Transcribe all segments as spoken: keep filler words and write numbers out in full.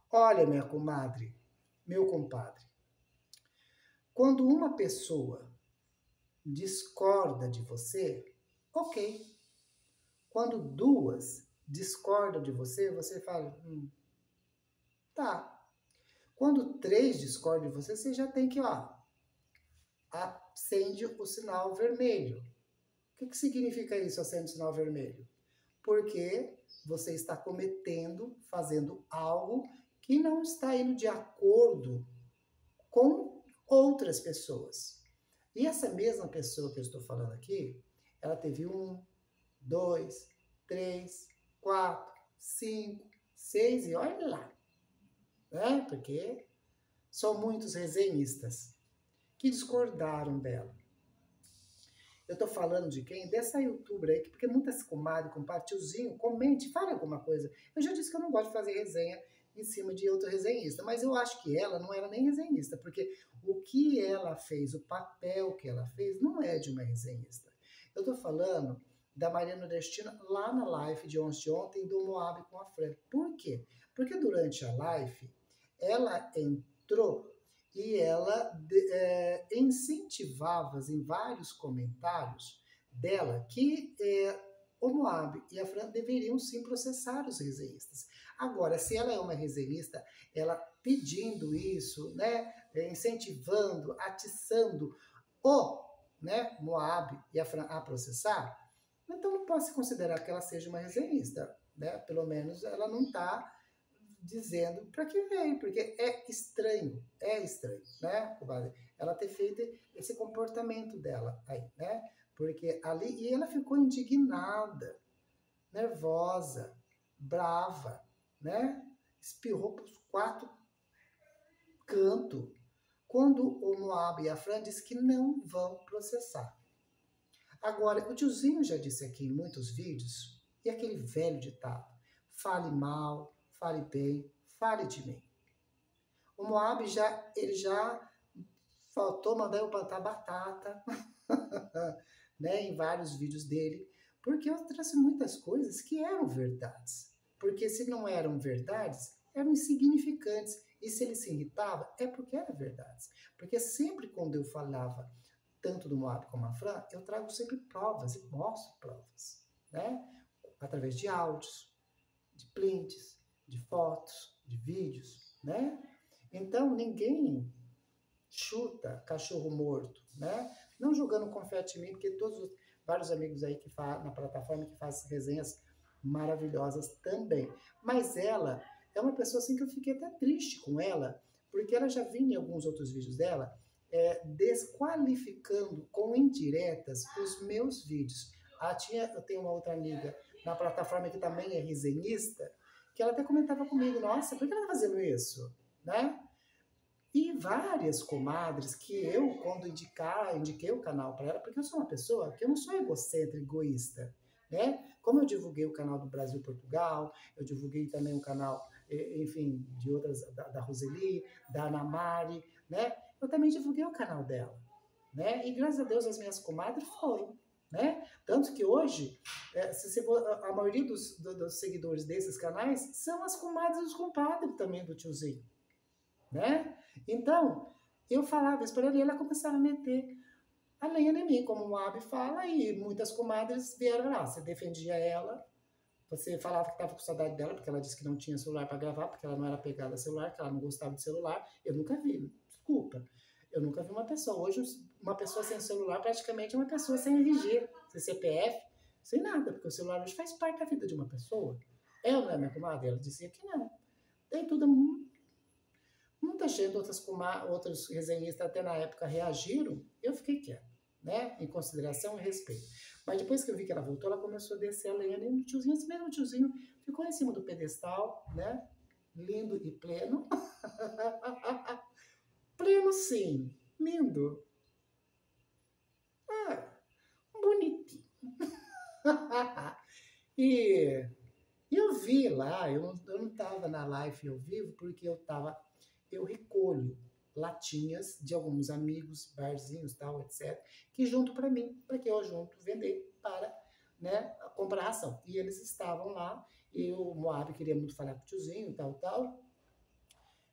Olha, minha comadre, meu compadre, quando uma pessoa discorda de você, ok. Quando duas discordam de você, você fala, hum, tá. Quando três discordam de você, você já tem que, ó, acende o sinal vermelho. O que, que significa isso, acende o sinal vermelho? Porque você está cometendo, fazendo algo que não está indo de acordo com outras pessoas. E essa mesma pessoa que eu estou falando aqui, ela teve um, dois, três, quatro, cinco, seis e olha lá, né? Porque são muitos resenhistas que discordaram dela. Eu tô falando de quem? Dessa youtuber aí, porque muitas comadres, compadre, tiozinho, comente, fale alguma coisa. Eu já disse que eu não gosto de fazer resenha em cima de outro resenhista, mas eu acho que ela não era nem resenhista, porque o que ela fez, o papel que ela fez, não é de uma resenhista. Eu tô falando da Maria Nordestina lá na live de ontem, de ontem do Moab com a Fran. Por quê? Porque durante a live, ela entrou e ela é, incentivava em vários comentários dela que é, o Moab e a Fran deveriam sim processar os resenhistas. Agora, se ela é uma resenhista, ela pedindo isso, né, incentivando, atiçando o né, Moab e a Fran a processar, então não pode se considerar que ela seja uma resenhista. Né? Pelo menos ela não está dizendo para que veio, porque é estranho, é estranho, né, comadre? Ela ter feito esse comportamento dela aí, né? Porque ali, e ela ficou indignada, nervosa, brava, né? Espirrou para os quatro cantos, quando o Moab e a Fran disse que não vão processar. Agora, o tiozinho já disse aqui em muitos vídeos, e aquele velho ditado, fale mal, fale bem, fale de mim. O Moab já, ele já faltou mandar eu plantar batata, né, em vários vídeos dele, porque eu trouxe muitas coisas que eram verdades. Porque se não eram verdades, eram insignificantes. E se ele se irritava, é porque eram verdades. Porque sempre quando eu falava tanto do Moab como a Fran, eu trago sempre provas e mostro provas, né? Através de áudios, de prints, de fotos, de vídeos, né? Então, ninguém chuta cachorro morto, né? Não jogando confete em mim, porque todos os vários amigos aí que fazem na plataforma que fazem resenhas maravilhosas também. Mas ela é uma pessoa assim que eu fiquei até triste com ela, porque ela já vinha em alguns outros vídeos dela é, desqualificando com indiretas os meus vídeos. Ah, tinha, eu tenho uma outra amiga na plataforma que também é resenhista, que ela até comentava comigo, nossa, por que ela tá fazendo isso? Né? E várias comadres que eu, quando indicar, indiquei o canal para ela, porque eu sou uma pessoa que eu não sou egocêntrica, egoísta, né? Como eu divulguei o canal do Brasil Portugal, eu divulguei também o canal, enfim, de outras, da, da Roseli, da Ana Mari, né? Eu também divulguei o canal dela, né? E graças a Deus as minhas comadres foram, né? Tanto que hoje, é, se você for, a maioria dos, do, dos seguidores desses canais são as comadres e os compadres também do tiozinho, né? Então, eu falava isso para ela e ela começava a meter a lenha em mim, como o Moab fala, e muitas comadres vieram lá. Você defendia ela, você falava que estava com saudade dela, porque ela disse que não tinha celular para gravar, porque ela não era pegada a celular, que ela não gostava de celular. Eu nunca vi, desculpa. Eu nunca vi uma pessoa. Hoje, uma pessoa sem celular praticamente é uma pessoa sem R G, sem C P F, sem nada, porque o celular hoje faz parte da vida de uma pessoa. Eu, não é minha comadre? Ela dizia que não. Tem tudo muito. Muita gente, outras, outros resenhistas até na época reagiram, eu fiquei quieto, né? Em consideração e respeito. Mas depois que eu vi que ela voltou, ela começou a descer a lenha no tiozinho, esse mesmo tiozinho ficou em cima do pedestal, né? Lindo e pleno. Pleno sim, lindo. Ah, bonitinho. e eu vi lá, eu não, eu não tava na live ao vivo, porque eu tava eu recolho latinhas de alguns amigos, barzinhos, tal, etcétera, que junto para mim, para que eu junto vender para, né, comprar ração. E eles estavam lá, e o Moab queria muito falar com o tiozinho, tal, tal,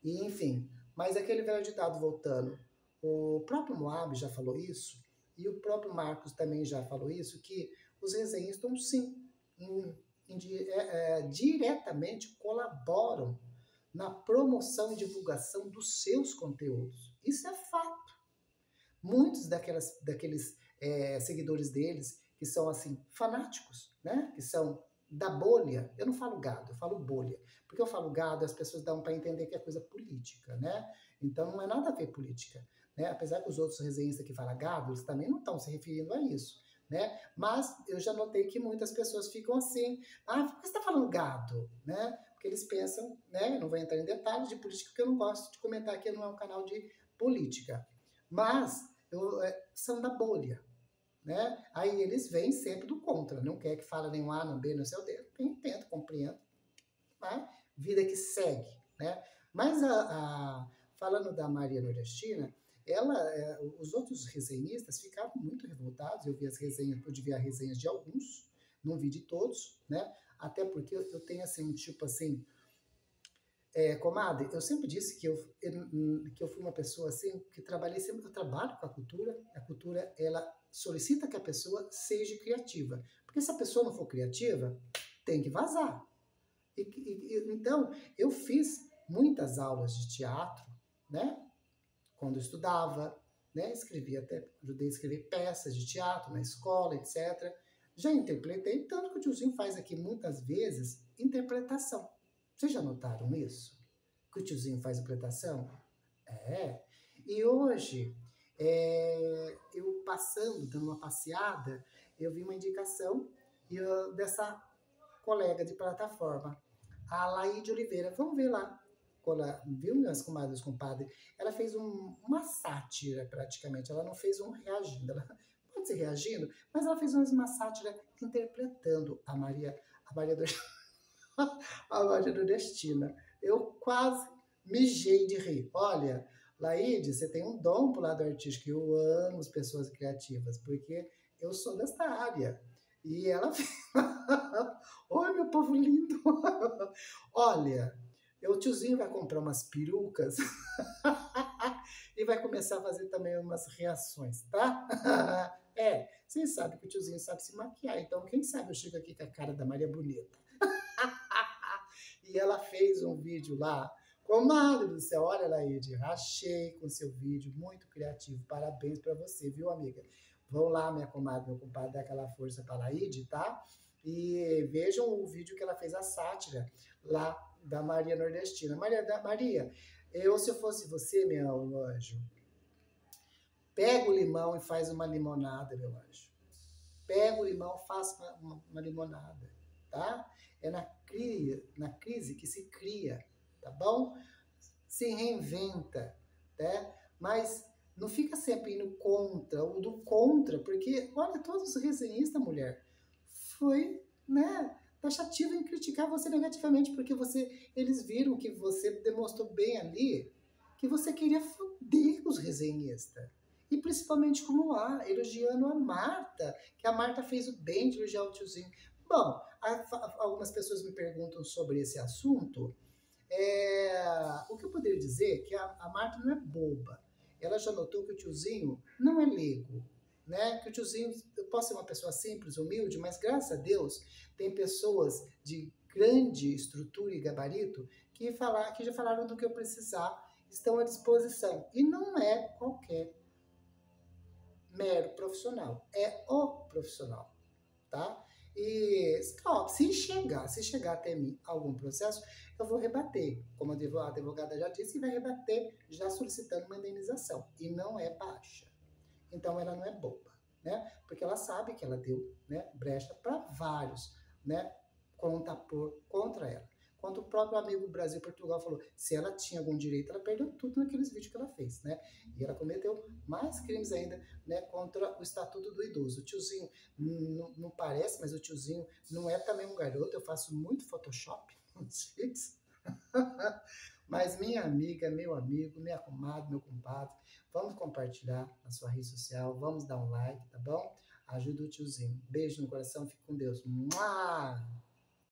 E, enfim, mas aquele velho ditado voltando, o próprio Moab já falou isso, e o próprio Marcos também já falou isso, que os resenhistas, sim, em, em, é, é, diretamente colaboram na promoção e divulgação dos seus conteúdos. Isso é fato. Muitos daquelas, daqueles é, seguidores deles, que são assim, fanáticos, né? Que são da bolha, eu não falo gado, eu falo bolha. Porque eu falo gado, as pessoas dão para entender que é coisa política, né? Então não é nada a ver política, né? Apesar que os outros resenhistas que falam gado, eles também não estão se referindo a isso, né? Mas eu já notei que muitas pessoas ficam assim, ah, por que você está falando gado, né? Porque eles pensam, né? Eu não vou entrar em detalhes de política, porque eu não gosto de comentar aqui, não é um canal de política. Mas eu, é, são da bolha, né? Aí eles vêm sempre do contra, não quer que fale nem um A, nem um B, não sei o D. Eu entendo, compreendo, mas vida que segue, né? Mas a, a, falando da Maria Nordestina, ela, é, os outros resenhistas ficaram muito revoltados. Eu vi as resenhas, pude ver as resenhas de alguns, não vi de todos, né? Até porque eu, eu tenho assim um tipo assim, é, comadre, eu sempre disse que eu, que eu fui uma pessoa assim, que trabalhei sempre, eu trabalho com a cultura, a cultura, ela solicita que a pessoa seja criativa, porque se a pessoa não for criativa, tem que vazar. E, e, então, eu fiz muitas aulas de teatro, né, quando eu estudava, né, escrevi até, ajudei a escrever peças de teatro na escola, etcétera. Já interpretei, tanto que o tiozinho faz aqui muitas vezes interpretação. Vocês já notaram isso? Que o tiozinho faz interpretação? É. E hoje, é, eu passando, dando uma passeada, eu vi uma indicação eu, dessa colega de plataforma, a Laide Oliveira. Vamos ver lá. Ela, viu, minhas comadres, compadre? Ela fez um, uma sátira, praticamente. Ela não fez um reagindo. Ela pode ser reagindo, mas ela fez uma sátira interpretando a Maria, a Maria do a Maria Nordestina. Eu quase mijei de rir. Olha, Laide, você tem um dom pro lado artístico. Eu amo as pessoas criativas, porque eu sou desta área. E ela... Oi, meu povo lindo! Olha, o tiozinho vai comprar umas perucas e vai começar a fazer também umas reações, tá? É, vocês sabem que o tiozinho sabe se maquiar, então quem sabe eu chego aqui com a cara da Maria Bonita. E ela fez um vídeo lá, comadre do céu, olha, Laide, rachei com seu vídeo, muito criativo, parabéns pra você, viu, amiga? Vão lá, minha comadre, meu compadre, dar aquela força pra Laide, tá? E vejam o vídeo que ela fez, a sátira, lá da Maria Nordestina. Maria, da, Maria, eu, se eu fosse você, meu anjo, pega o limão e faz uma limonada, meu anjo. Pega o limão, faça uma, uma, uma limonada, tá? É na, cria, na crise que se cria, tá bom? Se reinventa, né? Mas não fica sempre indo contra, ou do contra, porque, olha, todos os resenhistas, mulher, foi, né, taxativo em criticar você negativamente, porque você, eles viram que você demonstrou bem ali que você queria foder os resenhistas. E principalmente como lá, elogiando a Marta, que a Marta fez o bem de elogiar o tiozinho. Bom, a, algumas pessoas me perguntam sobre esse assunto. É, o que eu poderia dizer é que a, a Marta não é boba. Ela já notou que o tiozinho não é leigo, né? Que o tiozinho, eu posso ser uma pessoa simples, humilde, mas graças a Deus tem pessoas de grande estrutura e gabarito que, falar, que já falaram do que eu precisar, estão à disposição. E não é qualquer mero profissional, é o profissional, tá? E, ó, se chegar, se chegar até mim algum processo, eu vou rebater, como a advogada já disse, e vai rebater já solicitando uma indenização, e não é baixa. Então ela não é boba, né? Porque ela sabe que ela deu, né, brecha para vários, né, contrapor contra ela. Quanto o próprio amigo Brasil Portugal falou, se ela tinha algum direito, ela perdeu tudo naqueles vídeos que ela fez, né? E ela cometeu mais crimes ainda, né, contra o Estatuto do Idoso. O tiozinho, não, não parece, mas o tiozinho não é também um garoto, eu faço muito Photoshop nos vídeos. Mas minha amiga, meu amigo, minha comadre, meu compadre, vamos compartilhar na sua rede social, vamos dar um like, tá bom? Ajuda o tiozinho. Beijo no coração, fique com Deus. Mua!